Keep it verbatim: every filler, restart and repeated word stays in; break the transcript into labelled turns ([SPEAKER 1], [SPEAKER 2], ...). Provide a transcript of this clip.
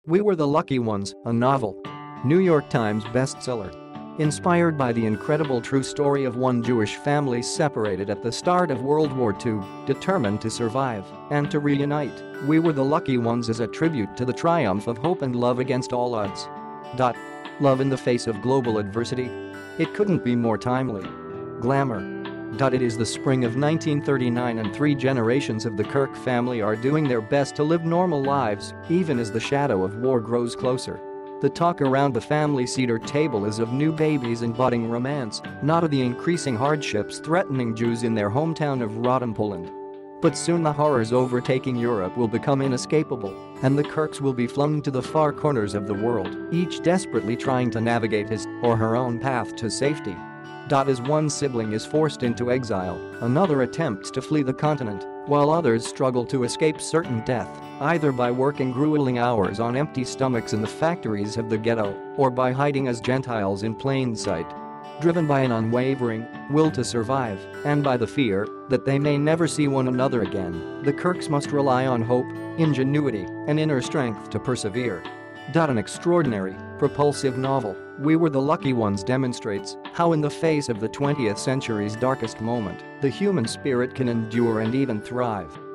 [SPEAKER 1] We Were the Lucky Ones, a novel. New York Times bestseller. Inspired by the incredible true story of one Jewish family separated at the start of World War Two, determined to survive and to reunite, We Were the Lucky Ones is a tribute to the triumph of hope and love against all odds. Love in the face of global adversity? It couldn't be more timely. Glamour. It is the spring of nineteen thirty-nine and three generations of the Kirk family are doing their best to live normal lives, even as the shadow of war grows closer. The talk around the family cedar table is of new babies and budding romance, not of the increasing hardships threatening Jews in their hometown of Rodham, Poland. But soon the horrors overtaking Europe will become inescapable, and the Kirks will be flung to the far corners of the world, each desperately trying to navigate his or her own path to safety. As one sibling is forced into exile, another attempts to flee the continent, while others struggle to escape certain death, either by working grueling hours on empty stomachs in the factories of the ghetto or by hiding as Gentiles in plain sight. Driven by an unwavering will to survive and by the fear that they may never see one another again, the Kirks must rely on hope, ingenuity, and inner strength to persevere. An extraordinary, propulsive novel, We Were the Lucky Ones demonstrates how in the face of the twentieth century's darkest moment, the human spirit can endure and even thrive.